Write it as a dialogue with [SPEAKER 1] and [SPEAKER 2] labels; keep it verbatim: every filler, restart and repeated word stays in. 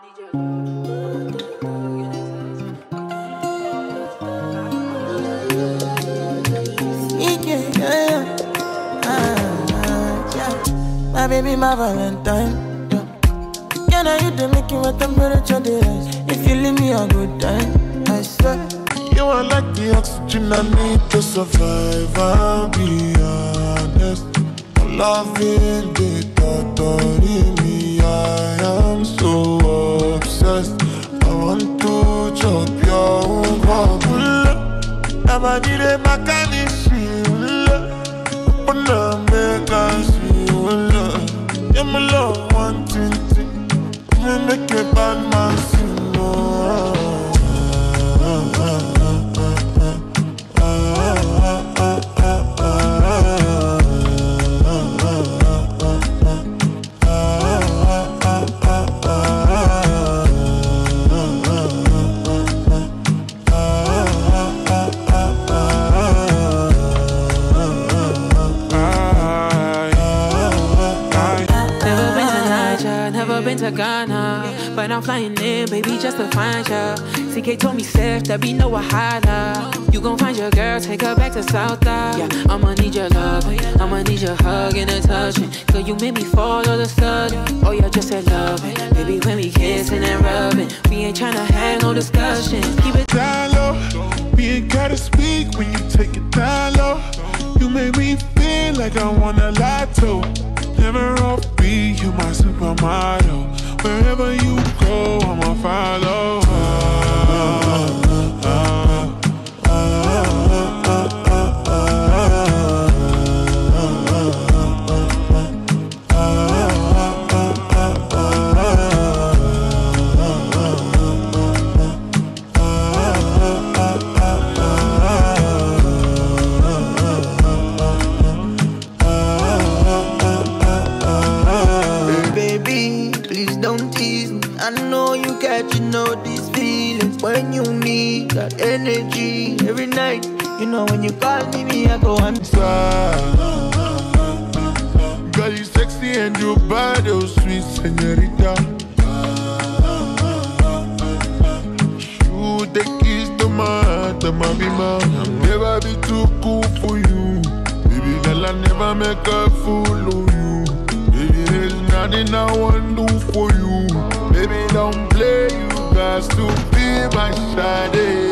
[SPEAKER 1] Yeah, yeah, yeah. Ah, yeah. My baby, my Valentine. Yeah. Can I hit the making with temperature the rise? If you leave me a good time, I swear.
[SPEAKER 2] You are like the oxygen I need to survive. I'll be honest. I'm loving the thought of me. I am so obsessed. I want to chop your own heart. I'm a need my kind of shit. Open up, make us feel. You're my love, one thing. You make a bad man sing.
[SPEAKER 3] To Ghana, but I'm flying in, baby, just to find ya. C K told me safe, that be no wahala. You gon' find your girl, take her back to South Ave. Yeah, I'ma need your love, I'ma need your hug and a touching. So you made me fall all of a sudden. Oh, yeah, just said love it. Baby, when we kissing and rubbing, we ain't tryna have no discussion. Keep it
[SPEAKER 2] down low. We ain't gotta speak when you take it down low. You make me feel like I wanna lie to. Never off beat, you my supermodel. Wherever you go, I'ma follow. Ah, ah, ah, ah, ah, ah, ah,
[SPEAKER 1] you know these feelings when you need that energy every night. You know when you call me, me I go inside.
[SPEAKER 2] Girl, you sexy and you bad, oh sweet señorita. Shoot the keys to my heart, my be man. I'll never be too cool for you. Baby girl, I never make a fool of you. Baby, there's nothing I won't do for you. Baby, don't play, you got to be my shawty.